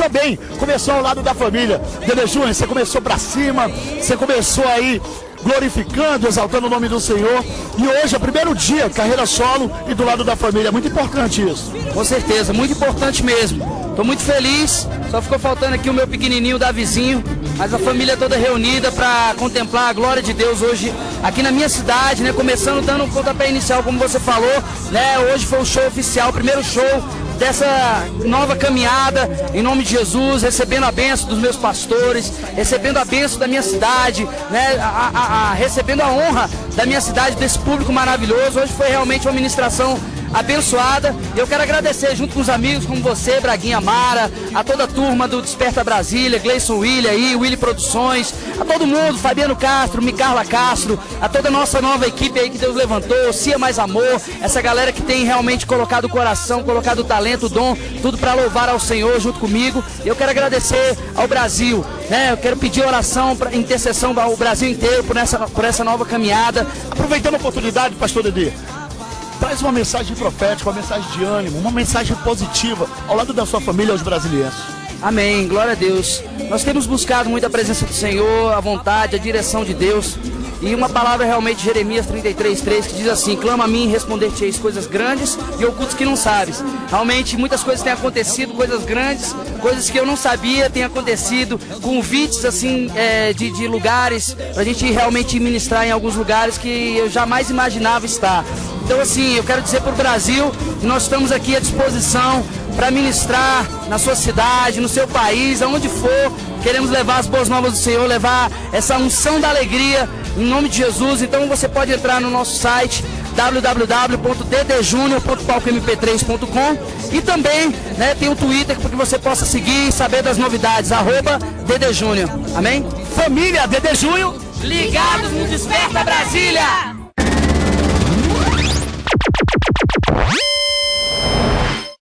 começou bem, começou ao lado da família. Dede Júnior, você começou pra cima, você começou aí glorificando, exaltando o nome do Senhor. E hoje é o primeiro dia, carreira solo e do lado da família. É muito importante isso. Com certeza, muito importante mesmo. Estou muito feliz, só ficou faltando aqui o meu pequenininho Davizinho, mas a família toda reunida para contemplar a glória de Deus hoje aqui na minha cidade, né? Começando dando um pontapé inicial, como você falou, né? Hoje foi o show oficial, o primeiro show dessa nova caminhada, em nome de Jesus, recebendo a bênção dos meus pastores, recebendo a bênção da minha cidade, né? Recebendo a honra da minha cidade, desse público maravilhoso. Hoje foi realmente uma ministração abençoada. Eu quero agradecer junto com os amigos como você, Braguinha Mara, a toda a turma do Desperta Brasília, Gleison William aí, Willy Produções, a todo mundo, Fabiano Castro, Micarla Castro, a toda a nossa nova equipe aí que Deus levantou, Cia Mais Amor, essa galera que tem realmente colocado o coração, colocado o talento, o dom, tudo para louvar ao Senhor junto comigo. Eu quero agradecer ao Brasil, né? Eu quero pedir oração, intercessão ao Brasil inteiro por essa nova caminhada. Aproveitando a oportunidade, pastor Dedê, traz uma mensagem profética, uma mensagem de ânimo, uma mensagem positiva ao lado da sua família, aos brasileiros. Amém, glória a Deus. Nós temos buscado muito a presença do Senhor, a vontade, a direção de Deus. E uma palavra realmente, Jeremias 33:3, que diz assim: clama a mim e responder-te-eis coisas grandes e ocultas que não sabes. Realmente muitas coisas têm acontecido, coisas grandes, coisas que eu não sabia têm acontecido, convites assim de lugares, pra gente realmente ministrar em alguns lugares que eu jamais imaginava estar. Então assim, eu quero dizer para o Brasil que nós estamos aqui à disposição para ministrar na sua cidade, no seu país, aonde for. Queremos levar as boas novas do Senhor, levar essa unção da alegria em nome de Jesus. Então você pode entrar no nosso site www.ddjunior.palcomp3.com e também, né, tem o Twitter para que você possa seguir e saber das novidades, @DDJúnior. Amém? Família Dede Júnior, ligados no Desperta Brasília!